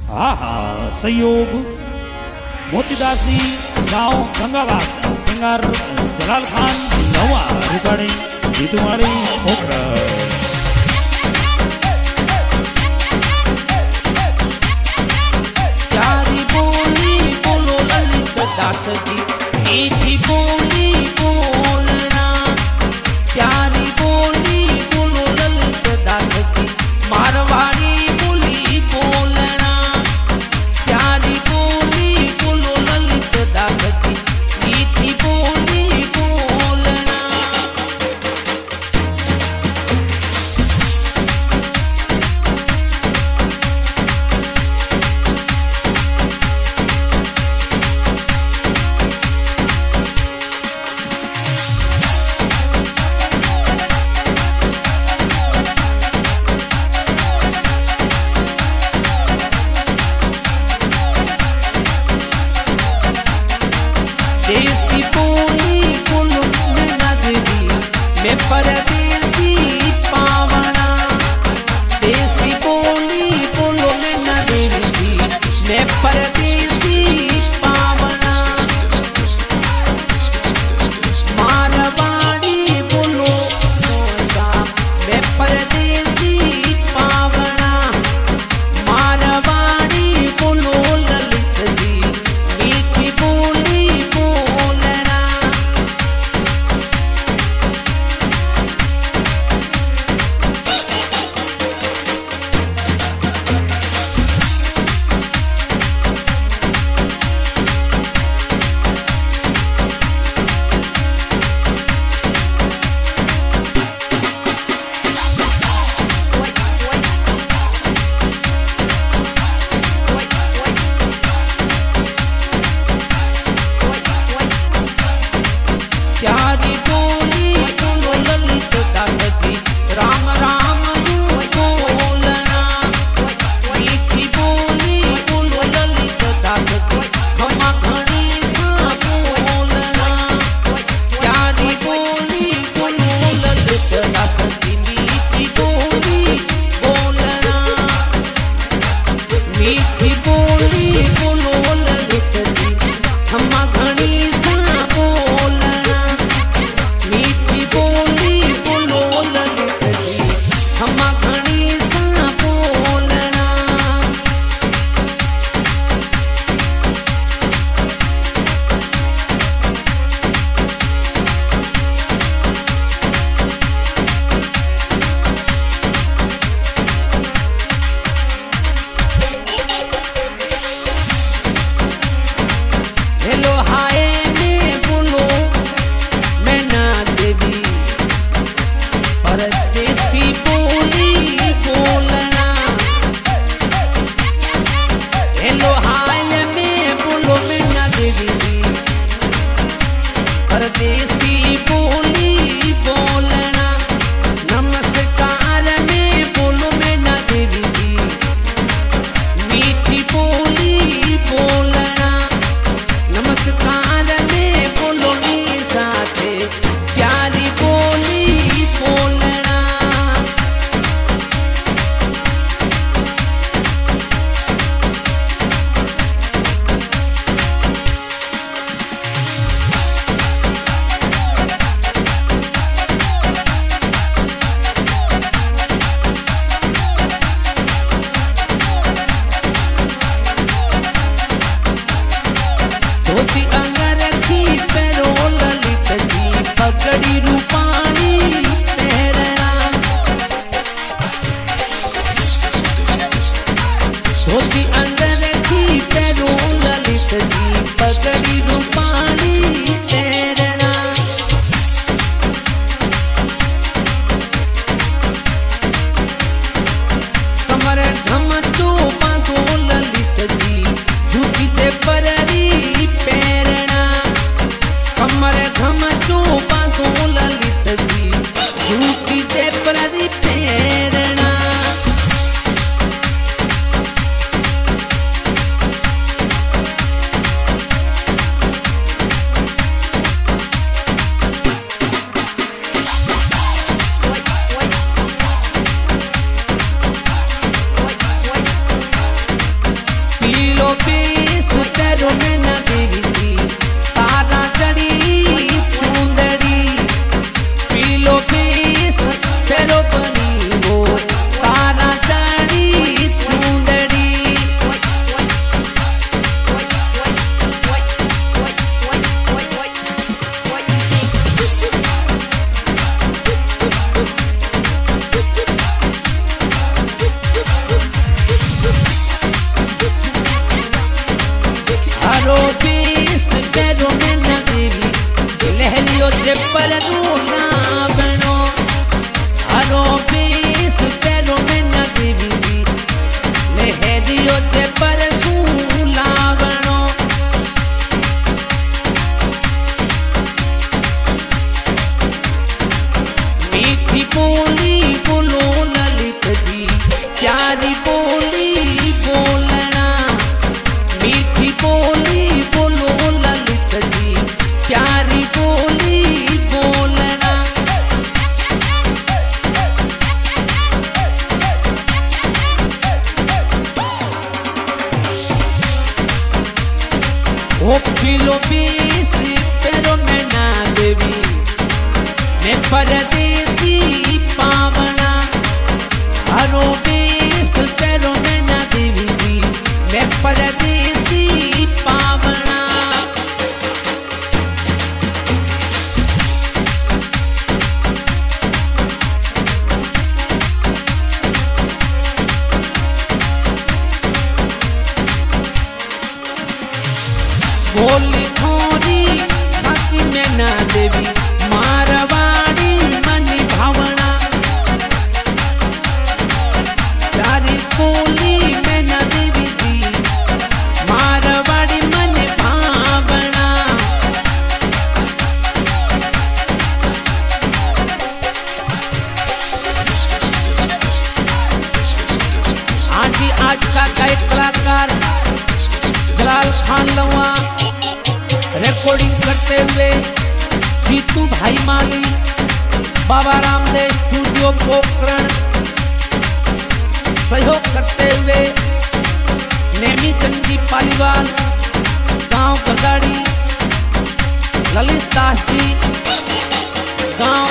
सहयोग मोतीदास जी गांव गंगावास सिंगर जलाल खान नवा रिकॉर्डिंग गीतवाड़ी पोखरा। प्यारी बोली बोलो ललित दास की मीठी बोली बोलना। प्यारी बोली बोलो ललित दास की मारवाड़ी बोली बोलना। प्यारी बोली बोलो ललित दास की मीठी बोली बोलना। देसी बोली बोलो नैना देवी मैं परदेसी पावना। देसी बोली बोलो नैना देवी मैं परदेसी पावना। मारवाड़ी बोलो नौसा मैं परदेसी पावना। मारवाड़ी बोलो ललित जी मीठी बोली बोलना। प्यारी बोली बोलो ललित दास जी राम राम यूं बोलना। मीठी बोली बोलो ललित दास जी खमा घनी सा बोलना। प्यारी बोली बोलो ललित दास जी मीठी बोली बोलना। मीठी बोली बोलो ललित जी खमा घनी सा बोलना। मीठी बोली बोलो ललित जी हम घनी सा बोलना। हेलो हाय में बोलो नैना देवी परदेसी बोली बोलना। हेलो हाय में बोलो नैना देवी परदेसी बोली बोलना। नमस्कार में बोलो नैना देवी मीठी बोली बोलना। नमस्कार में बोलो नी साथे प्यारी बोली बोलना। धोती अंगरखी पैरो ललित जी पगड़ी रूपानी पहरना। धोती अंगरखी पैरो ललित जी पगड़ी रूपानी पहरना। कमर ढम तो बांधो ललित जी झूठी ते पररी पैरना। कमर घम तो बांधो ललित जी झूठी ते पररी पैरना। पैरों में न देवी जी तारा चढ़ी चूंदड़ी पीलो पीस पैरों बनी वो तारा चढ़ी चूंदड़ी हरो पीस पैरों में न देवी लहरियों से पर रूना बनो हरो पीस पैरों में न देवी जी लहरियों से पर सूला बनो मीठी बोली बोलो ललित जी प्यारी बोली बोलना मीठी बोली बोलो ललित जी प्यारी बोली बोलना ओ पीलो पीस पैरों में ना देवी मैं परदेसी पावना हरो पीस पैरों में ना देवी जी मैं परदेसी पावना बोली थोड़ी साथी में ना देवी मारवाड़ी मनी भावना प्यारी बोली में ना देवी जी मारवाड़ी मन भावना आज का गायक कलाकार जलाल खान लवा रिकॉर्डिंग करते हुए जीतू भाई माली बाबा रामदेव स्टूडियो पोखरण सहयोग करते हुए नेमी चंदी पालीवाल गांव गदाड़ी ललित दास जी गांव